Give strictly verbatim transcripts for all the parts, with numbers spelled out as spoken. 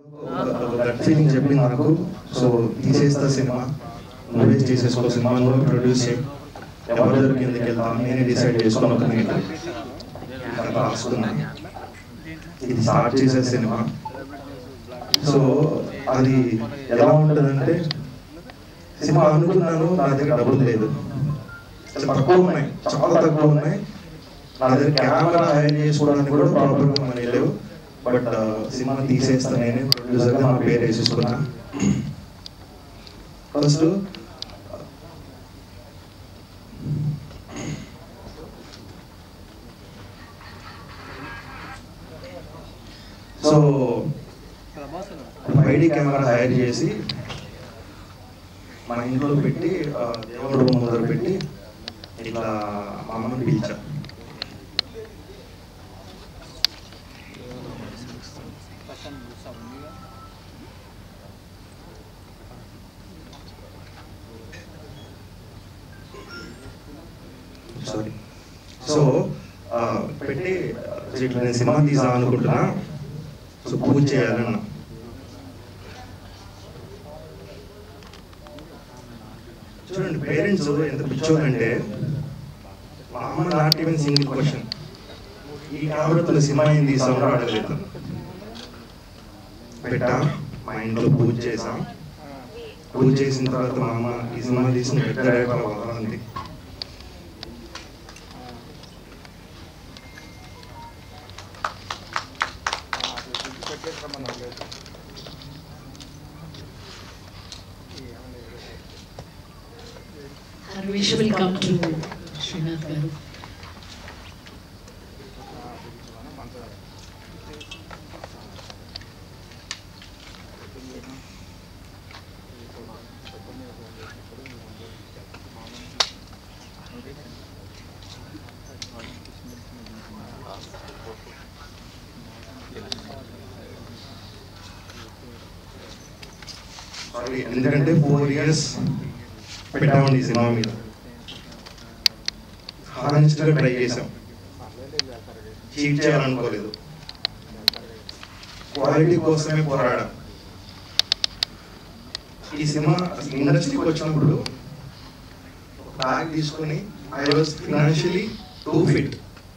Gut feeling చెప్పింది నాకు. So తీసేస్తా సినిమా, నువ్వే చేసేసుకో సినిమా, నువ్వే ప్రొడ్యూస్ చేయి, ఎవరి దగ్గరికి ఎందుకు వెళ్తాను నేనే డిసైడ్ చేసుకుని ఒక నేను రాసుకున్నాను. ఇది స్టార్ట్ చేసే సినిమా. సో అది ఎలా ఉంటుందంటే, సినిమా అనుకున్నాను, నా దగ్గర డబ్బులు లేదు, తక్కువ ఉన్నాయి, చాలా తక్కువ ఉన్నాయి. నా దగ్గర కెమెరా హైర్ చేసుకోవడానికి కూడా ప్రాపర్గా మనీ లేవు. బట్ సినిమా తీసేస్తా నేనే ప్రొడ్యూసర్గా నా పేరు వేసేసుకున్నా. First so five D camera hire చేసి మన ఇంట్లో పెట్టి దేవుడు ముందర పెట్టి ఇట్లా మా అమ్మని పిలిచా. సారీ. సో పెట్టి ఇట్లా నేను సినిమా తీసా అనుకుంటున్నా, సో పూజ చేయాలన్నా. చూడండి పేరెంట్స్ ఎంత పిచ్చోనంటే, మా అమ్మ నాట్ ఈవెన్ సింగిల్ క్వశ్చన్, ఈ కెమెరాతో సినిమా ఏం తీసామో అడగలేదు. పెట్టా, మా ఇంట్లో పూజ చేసాం. పూజ చేసిన తర్వాత మా అమ్మ ఈ సినిమా తీసిన పెద్ద డైరెక్టర్ అవ్వాలంది. Harvish will come to Srinath garu. Sorry, ఎందుకంటే ఫోర్ ఇయర్స్ పెట్టామండి ఈ సినిమా మీద. హానెస్ట్గా ట్రై చేసాం, చీట్ చేయాలనుకోలేదు, క్వాలిటీ కోసమే పోరాడాం. ఈ సినిమా ఇండస్ట్రీకి వచ్చినప్పుడు బ్యాగ్ తీసుకుని I was financially too fit.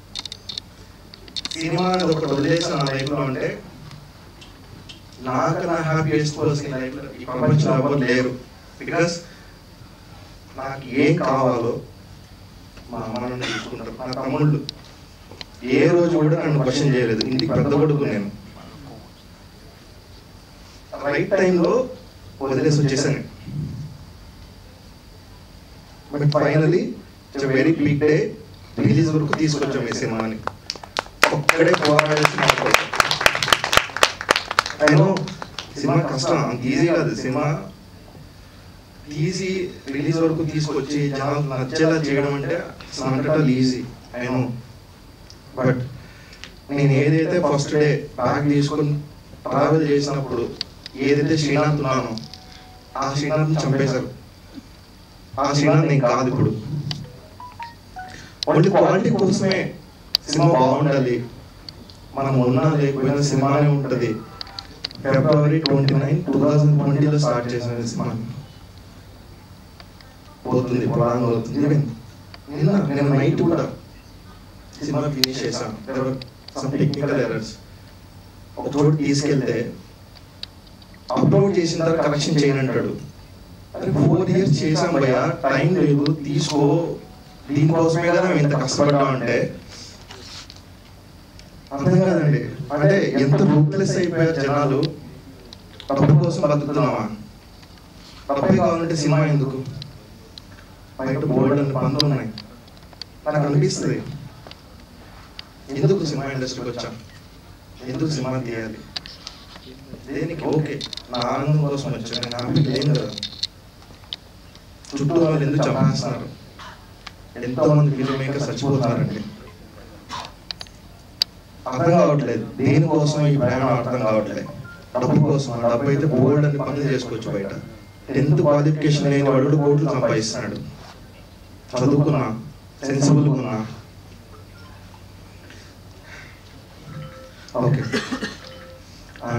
Cinema అనేది ఒకటి వదిలేసిన నా లైఫ్లో అంటే, నాకన్నా హ్యాపీయెస్ట్ పర్సన్ లైఫ్లో ఈ ప్రపంచంలో ఎవరు లేరు. బికాస్ నాకు ఏం కావాలో మా అమ్మ నన్ను తీసుకుంటారు. నా తమ్ముళ్ళు ఏ రోజు కూడా నన్ను క్వశ్చన్ చేయలేదు. ఇంటికి పెద్ద కొడుకు నేను. రైట్ టైంలో వదిలేసి వచ్చేసాను. But finally it's very big day, release వరకు తీసుకొచ్చాం ఈ సినిమాని. ఒక్కడే పోరాడేసి మాట్లాడుతాం. అయినో సినిమా కష్టం, అంత ఈజీ కాదు. సినిమా తీసి రిలీజ్ వరకు తీసుకొచ్చి జనాలు నచ్చేలా చేయడం అంటే నాట్ ఈజీ. అయినో బట్ నేను ఏదైతే ఫస్ట్ డే బ్యాగ్ తీసుకొని ట్రావెల్ చేసినప్పుడు ఏదైతే శ్రీనాథ్ ఉన్నానో ఆ శ్రీనాథ్ని చంపేశారు. ఆ శ్రీనాథ్ నేను కాదు ఇప్పుడు. ఓన్లీ క్వాలిటీ కోసమే సినిమా బాగుండాలి, మనం ఉన్నా లేకపోయినా సినిమానే ఉంటుంది. ఫిబ్రవరి ట్వంటీ నైన్ టూ థౌజండ్ ట్వంటీలో స్టార్ట్ చేసిన సినిమా పోతుంది, ప్రాణం అవుతుంది. నిన్న నేను నైట్ కూడా సినిమా ఫినిష్ చేశాను. సమ్ టెక్నికల్ ఎర్రర్స్ ఒక చోటు తీసుకెళ్తే అప్లోడ్ చేసిన తర్వాత కరెక్షన్ చేయనంటాడు. అరే ఫోర్ ఇయర్స్ చేసాం భయ్యా, టైం లేదు, తీసుకో, దీనికోసమే కదా మేము ఇంత కష్టపడ్డాం అంటే అర్థం కాదండి. అంటే ఎంత రూట్లెస్ అయిపోయారు జనాలు. డబ్బు కోసం బతుకుతున్నావా? డబ్బే కావాలంటే సినిమా ఎందుకు? బయట బోర్డు అని పనులు ఉన్నాయి. నాకు అనిపిస్తుంది, ఎందుకు సినిమా ఇండస్ట్రీకి వచ్చాం, ఎందుకు సినిమా తీయాలి, దేనికి? ఓకే నా ఆనందం కోసం వచ్చాను, నేను హ్యాపీ లేను కదా. చుట్టూ వాళ్ళు ఎందుకు చంపేస్తున్నారు, ఎంతో మంది ఫిల్మ్ మేకర్స్ చచ్చిపోతున్నారండి. అర్థం కావట్లేదు దేనికోసం ఈ ప్రయాణం, అర్థం కావట్లేదు. డబ్బు కోసం. డబ్బు అయితే బోల్డ్ అని పనులు చేసుకోవచ్చు బయట. టెన్త్ క్వాలిఫికేషన్ లేని వాడు కోట్లు సంపాదిస్తున్నాడు. చదువుకున్నా, సెన్సిబుల్గా ఉన్నా. ఓకే